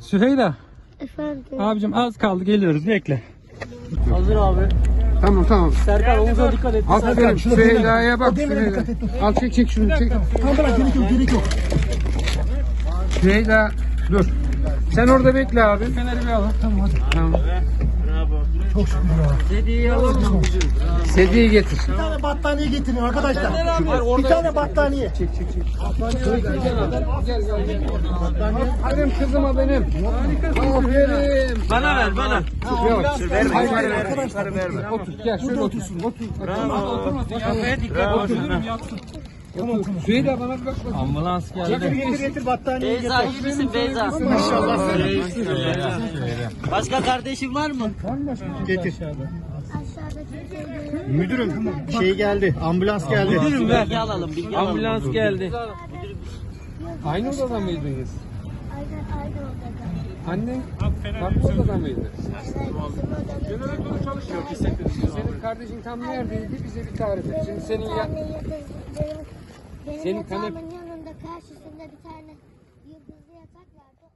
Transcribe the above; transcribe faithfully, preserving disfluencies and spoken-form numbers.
Süheyla. Efendim. Abicim az kaldı, geliyoruz, bekle. Hazır abi. Tamam tamam. Serkan omuza dikkat et. Aferin Süheyla'ya bak. Süheyla. Al çek çek şunu çek. Tamam bırak, gerek yok, gerek yok. Süheyla dur. Sen orada bekle abi. Feneri bir alın. Tamam hadi. Tamam. Çok şükür ya. Dediği alalım. Sediye getir. Bir tane battaniye getirin arkadaşlar. Bir tane battaniye. Çek çek çek. Gel gel gel. Aferin kızıma benim. Aferin. Bana ver bana. Yok. Verme. Hayır, Verme. hayır, Verme. Verme. Otur gel şöyle otur. Otur. Oturmasın, kafaya dikkat. Otururum, yatsın. Süheyla bana bir bak bakayım. Ambulans Getir geldi. getir getir battaniye getir. Beyza iyi misin Beyza? Maşallah sen. Başka kardeşin var mı? Getir. Aşağıdaki Müdürüm şey geldi. Ambulans geldi. Müdürüm ver. Bilgi alalım. Bilgi alalım. Ambulans geldi. Aynı odada mıydınız? aynen aynı odada. Annen farklı odada mıydı? Evet, Senin kardeşin tam neredeydi? Bize bir tarif et. Şimdi senin ya... benim, benim Senin yatağımın kanep- yanında karşısında bir tane yıldızlı yatak vardı.